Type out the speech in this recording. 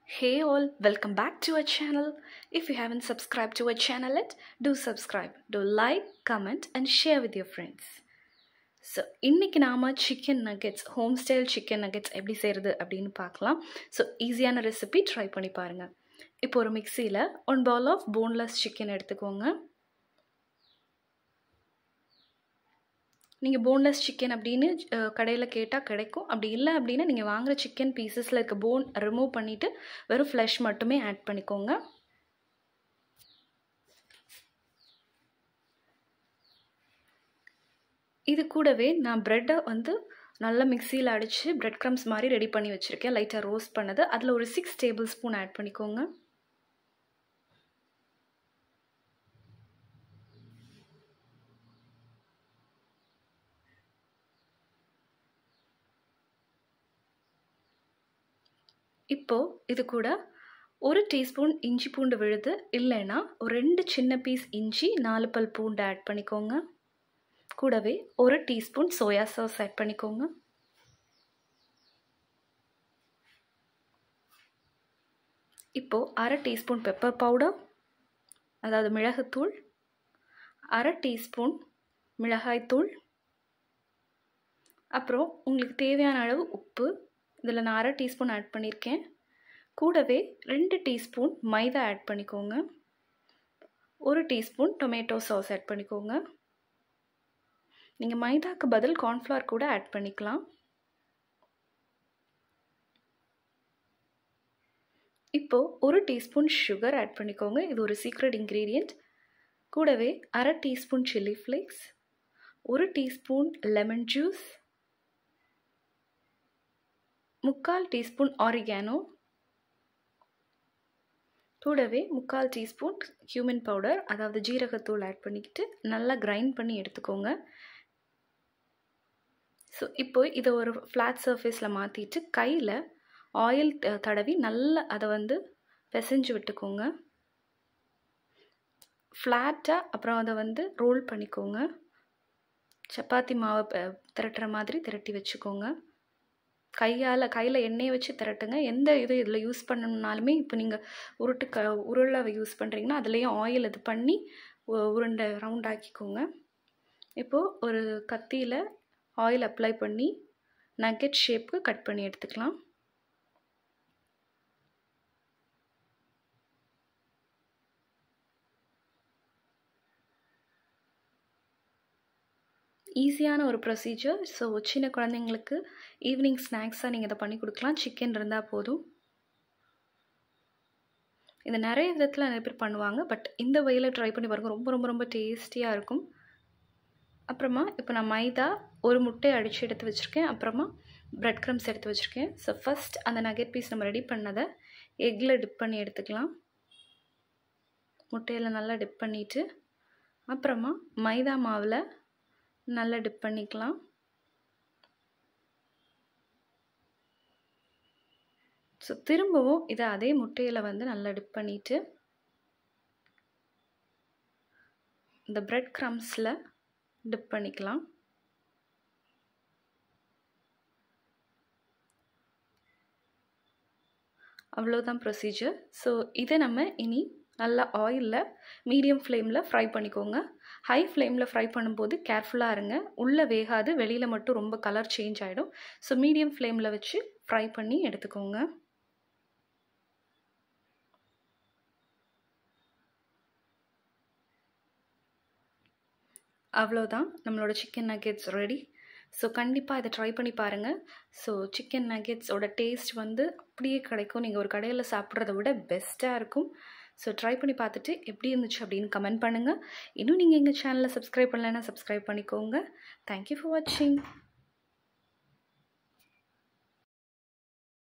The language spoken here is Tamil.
Hey all, welcome back to our channel. If you haven't subscribed to our channel yet, do subscribe, do like, comment and share with your friends. So, இன்னைக்கு நாம chicken nuggets, home style chicken nuggets எப்படி செய்யறது அப்படினு பார்க்கலாம். So, ஈஸியான ரெசிபி ட்ரை பண்ணி பாருங்க. இப்போ ஒரு மிக்ஸில 1 bowl of boneless chicken எடுத்துக்கோங்க. நீங்க boneless chicken அப்படினு கடையில கேட்டா கிடைக்கும். அப்படி இல்ல அப்படினா நீங்க வாங்குற chicken piecesல இருக்க bone remove பண்ணிட்டு வெறும் flesh மட்டுமே ஆட் பண்ணிக்கோங்க. இது கூடவே நான் bread வந்து நல்ல மிக்ஸில அடிச்சு bread crumbs மாதிரி ரெடி பண்ணி வச்சிருக்கேன். லைட்டா ரோஸ்ட் பண்ணது. அதுல ஒரு 6 tablespoon ஆட் பண்ணிக்கோங்க. இப்போ இது கூட 1 டீஸ்பூன் இஞ்சி பூண்டு விழுது இல்லைனா ஒரு 2 சின்ன பீஸ் இஞ்சி 4 பல் பூண்டு ஆட் பண்ணிக்கோங்க. கூடவே 1 டீஸ்பூன் சோயா சாஸ் ஆட் பண்ணிக்கோங்க. இப்போ 1/2 டீஸ்பூன் பெப்பர் பவுடர் அதாவது மிளகுத்தூள், 1/2 டீஸ்பூன் மிளகாய் தூள், அப்புறம் உங்களுக்கு தேவையான அளவு உப்பு. இதில் நான் 1/2 டீஸ்பூன் ஆட் பண்ணியிருக்கேன். கூடவே 2 டீஸ்பூன் மைதா ஆட் பண்ணிக்கோங்க. 1 டீஸ்பூன் டொமேட்டோ சாஸ் ஆட் பண்ணிக்கோங்க. நீங்கள் மைதாக்கு பதில் கார்ன்ஃப்ளவர் கூட ஆட் பண்ணிக்கலாம். இப்போ 1 டீஸ்பூன் சுகர் ஆட் பண்ணிக்கோங்க. இது ஒரு சீக்ரெட் இன்க்ரீடியன்ட். கூடவே 1/2 teaspoon chilli flakes, 1 teaspoon lemon juice, 3/4 teaspoon oregano, கூடவே 3/4 டீஸ்பூன் cumin பவுடர் அதாவது ஜீரகத்தூள் ஆட் பண்ணிக்கிட்டு நல்லா கிரைண்ட் பண்ணி எடுத்துக்கோங்க. ஸோ இப்போ இதை ஒரு ஃப்ளாட் சர்ஃபேஸில் மாற்றிட்டு கையில் ஆயில் தடவி நல்லா அதை வந்து பிசைஞ்சு விட்டுக்கோங்க. ஃப்ளாட்டாக அப்புறம் அதை வந்து ரோல் பண்ணிக்கோங்க. சப்பாத்தி மாவை திரட்டுற மாதிரி திரட்டி வச்சுக்கோங்க. கையில் எண்ணெயை வச்சு திரட்டுங்க. எந்த இது இதில் யூஸ் பண்ணணுன்னாலுமே இப்போ நீங்கள் உருளை யூஸ் பண்ணுறீங்கன்னா அதுலேயும் ஆயில் இது பண்ணி உருண்டை ரவுண்ட் ஆக்கிக்கோங்க. இப்போது ஒரு கத்தியில் ஆயில் அப்ளை பண்ணி நக்கெட் ஷேப்புக்கு கட் பண்ணி எடுத்துக்கலாம். ஈஸியான ஒரு ப்ரொசீஜர். ஸோ சின்ன குழந்தைங்களுக்கு ஈவினிங் ஸ்நாக்ஸாக நீங்கள் இதை பண்ணி கொடுக்கலாம். சிக்கன் இருந்தால் போதும். இது நிறைய விதத்தில் நிறைய பேர் பண்ணுவாங்க. பட் இந்த வகையில் ட்ரை பண்ணி பாருங்கள். ரொம்ப ரொம்ப ரொம்ப டேஸ்டியாக இருக்கும். அப்புறமா இப்போ நான் மைதா ஒரு முட்டையை அடித்து எடுத்து வச்சுருக்கேன். அப்புறமா பிரெட் க்ரம்ஸ் எடுத்து வச்சுருக்கேன். ஸோ ஃபஸ்ட் அந்த நக்கெட் பீஸ் நம்ம ரெடி பண்ணதை எக்கில் டிப் பண்ணி எடுத்துக்கலாம். முட்டையில் நல்லா டிப் பண்ணிவிட்டு அப்புறமா மைதா மாவில் நல்லா டிப் பண்ணிக்கலாம். ஸோ திரும்பவும் இதை அதே முட்டையில் வந்து நல்லா டிப் பண்ணிவிட்டு இந்த பிரெட் க்ரம்ஸில் டிப் பண்ணிக்கலாம். அவ்வளோதான் ப்ரொசீஜர். ஸோ இதை நம்ம இனி நல்லா ஆயிலில் மீடியம் ஃப்ளேமில் ஃப்ரை பண்ணிக்கோங்க. ஹை ஃப்ளேமில் ஃப்ரை பண்ணும்போது கேர்ஃபுல்லாக இருங்க. உள்ளே வேகாது, வெளியில் மட்டும் ரொம்ப கலர் சேஞ்ச் ஆகிடும். ஸோ மீடியம் ஃப்ளேமில் வச்சு ஃப்ரை பண்ணி எடுத்துக்கோங்க. அவ்வளோதான், நம்மளோட சிக்கன் நக்கெட்ஸ் ரெடி. ஸோ கண்டிப்பாக இதை ட்ரை பண்ணி பாருங்கள். ஸோ சிக்கன் நக்கெட்ஸோட டேஸ்ட் வந்து அப்படியே கிடைக்கும். நீங்கள் ஒரு கடையில் சாப்பிட்றத விட பெஸ்ட்டாக இருக்கும். ஸோ ட்ரை பண்ணி பார்த்துட்டு எப்படி இருந்துச்சு அப்படின்னு கமெண்ட் பண்ணுங்கள். இன்னும் நீங்கள் எங்கள் சேனலை சப்ஸ்கிரைப் பண்ணலைன்னா சப்ஸ்கிரைப் பண்ணிக்கோங்க. தேங்க்யூ ஃபார் வாட்சிங்.